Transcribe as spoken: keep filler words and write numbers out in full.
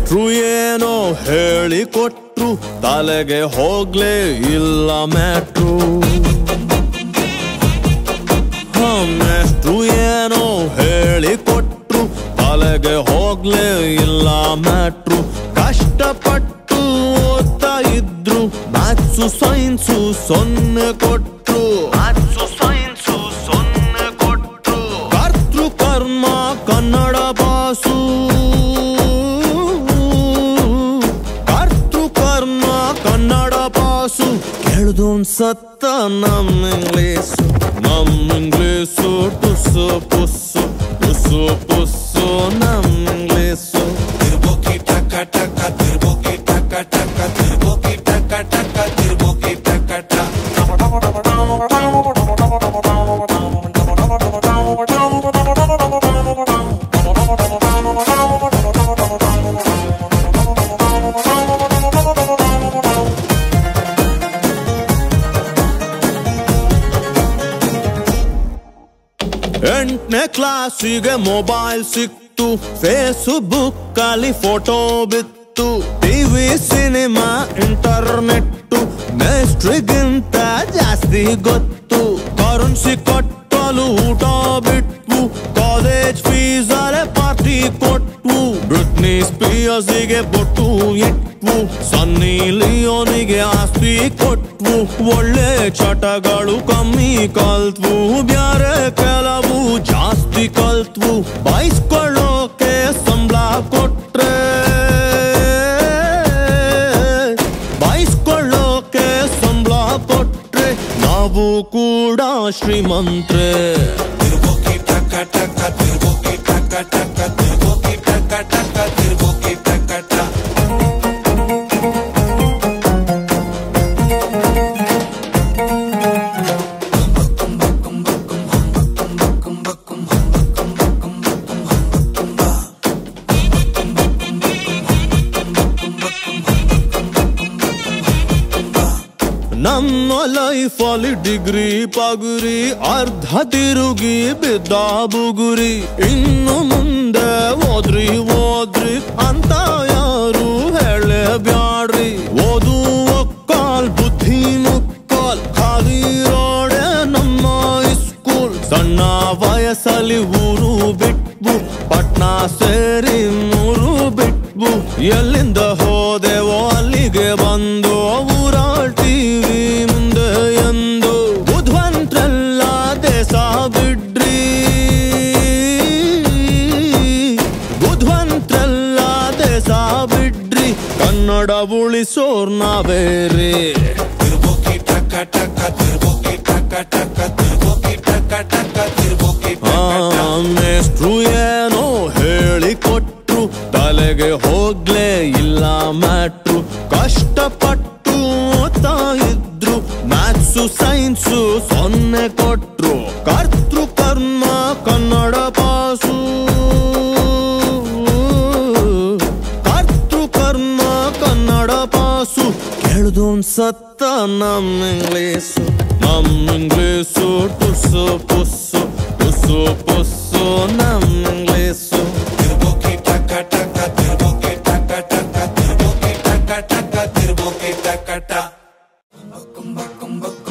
ಮೇಷ್ಟ್ರು ಏನೋ ಹೇಳಿಕೊಟ್ರು ತಲೆಗೆ ಹೋಗ್ಲೇ ಇಲ್ಲ ಮ್ಯಾಟ್ರು. ಮೇಷ್ಟ್ರು ಏನೋ ಹೇಳಿಕೊಟ್ರು ತಲೆಗೆ ಹೋಗ್ಲೇ ಇಲ್ಲ ಮ್ಯಾಟ್ರು. ಕಷ್ಟಪಟ್ಟು ಓದ್ತಾ ಇದ್ರು ಮ್ಯಾಥ್ಸು ಸೈನ್ಸು ಸೊನ್ನೆ ಕೊಟ್ರು. ಮ್ಯಾಥ್ಸು ಸೈನ್ಸು ಸೊನ್ನೆ ಕೊಟ್ರು. ಕರ್ತೃ ಕರ್ಮ ಕನ್ನಡ ಪಾಸು. ಕರ್ತೃ ಕರ್ಮ ಕನ್ನಡ ಪಾಸು. ಕೇಳ್ದೋನ್ ಸತ್ತ ನಮ್ ಇಂಗ್ಲೀಷು. ನಮ್ ಇಂಗ್ಲೀಷು ಟುಸ್ಸು ಪುಸ್ಸು ಟುಸ್ಸು ಪುಸ್ಸು ನಮ್ ಇಂಗ್ಲೀಷು. ತಿರ್ಬೋಕಿ ಟಕ ಟಕ ತಿರ್ಬೋಕಿ ಟಕ ಟಕ ತಿರ್ಬೋಕಿ ಟಕ ಟಕ ತಿರ್ಬೋಕಿ ಟಕ ಟಕ. ಎಂಟನೇ ಕ್ಲಾಸಿಗೆ ಮೊಬೈಲ್ ಸಿಕ್ತು. ಫೇಸ್ಬುಕ್ ಅಲ್ಲಿ ಫೋಟೋ ಬಿತ್ತು. ಟಿವಿ ಸಿನಿಮಾ ಇಂಟರ್ನೆಟ್ಟು ಮೇಸ್ಟ್ರಿಗಿಂತ ಜಾಸ್ತಿ ಗೊತ್ತು. ಕರೆನ್ಸಿ ಕಟ್ಟಲು ಊಟ ಬಿಟ್ವು. ಕಾಲೇಜ್ ಫೀಸ್ ಅಲ್ಲೇ ಪಾರ್ಟಿ ಕೊಟ್ವು. ಬ್ರಿಟ್ನಿ ಸ್ಪಿಯರ್ಸಿಗೆ ಬೊಟ್ಟು ಇಟ್ವು. ಸನ್ನಿ ಲಿಯೋನಿಗೆ ಆಸ್ತಿ ಕೊಟ್ವು. ಒಳ್ಳೆ ಚಟಗಳು ಕಮ್ಮಿ ಕಲ್ತ್ವು. ಬ್ಯಾರೆ ಕೆಲವು ಜಾಸ್ತಿ ಕಲ್ತ್ವು. ಬಯಸ್ಕೊಳ್ಳೋಕೆ ಸಂಬಳ ಕೊಟ್ರೆ ಬಯಸ್ಕೊಳ್ಳೋಕೆ ಸಂಬಳ ಕೊಟ್ರೆ ನಾವು ಕೂಡ ಶ್ರೀಮಂತ್ರೆ. ತಿರ್ಬೋಕಿ ಟಕ ಟಕ ತಿರ್ಬೋಕಿ ಟಕ ಟಕ ತಿರ್ಬೋಕಿ ಟಕ ಟಕ ತಿರ್ಬೋಕಿ ಟಕ ಟಕ. ನಮ್ಮ ಲೈಫಲ್ಲಿ ಡಿಗ್ರಿ ಪಗುರಿ ಅರ್ಧ ತಿರುಗಿ ಬಿದ್ದ ಬುಗುರಿ. ಇನ್ನು ಮುಂದೆ ಓದ್ರಿ ಓದ್ರಿ ಅಂತ ಯಾರು ಹೇಳೇ ಬ್ಯಾಡ್ರಿ. ಓದು ಒಕ್ಕಾಲ್ ಬುದ್ಧಿ ಮುಕ್ಕಾಲ್ ಖಾಲಿ ರೋಡೆ ನಮ್ಮ ಸ್ಕೂಲ್. ಸಣ್ಣ ವಯಸ್ಸಲ್ಲಿ ಊರು ಬಿಟ್ವು. ಪಟ್ನಾ ಸೇರಿ ಮೂರು ಬಿಟ್ವು. ಎಲ್ಲಿಂದ ಹೋದೆವೋ ಅಲ್ಲಿಗೆ ಬಂದು ಊರಾಳ್ ಟಿವಿ ಮುಂದೆ ಎಂದು. ಬುದ್ಧವಂತರೆಲ್ಲ ದೇಶ ಬಿಡ್ರಿ. ಬುದ್ಧವಂತರೆಲ್ಲ ದೇಶ ಬಿಡ್ರಿ. ಕನ್ನಡ ಉಳಿಸೋರ್ ನಾವೇರಿ. ತಿರ್ಬೋಕಿ ಟಕ ಟಕ ತಿರ್ಬೋಕಿ ಟಕ ಟಕ ತಿರ್ಬೋಕಿ ಟಕ ಟಕ ತಿರ್ಬೋಕಿ ಟಕ. ಮೇಷ್ಟ್ರು ಏನೋ ಹೇಳಿಕೊಟ್ರು ತಲೆಗೆ ಹೋಗ್ಲೇ ಇಲ್ಲ ಮ್ಯಾಟ್ರು. ಕಷ್ಟಪಟ್ಟು ಓದ್ತಾ ಇದ್ರು ಮ್ಯಾಥ್ಸು ಸೈನ್ಸು ಸೊನ್ನೆ ಕೊಟ್ರು. ಕರ್ತೃ ಕರ್ಮ ಕನ್ನಡ ಪಾಸು. ಕರ್ತೃ ಕರ್ಮ ಕನ್ನಡ ಪಾಸು. ಕೇಳ್ದೋನ್ ಸತ್ತ ನಮ್ ಇಂಗ್ಲೀಷು. ನಮ್ ಇಂಗ್ಲೀಷು ಟುಸ್ಸು ಪುಸ್ಸು ಟುಸ್ಸು ಪುಸ್ಸು ನಮ್ ಇಂಗ್ಲೀಷು. ತಿರ್ಬೋಕಿ ಟಕ ಟಕ ತಿರ್ಬೋಕಿ ಟಕ ಟಕ ತಿರ್ಬೋಕಿ ಟಕ ಟಕ ತಿರ್ಬೋಕಿ ಟಕ ಟಕ.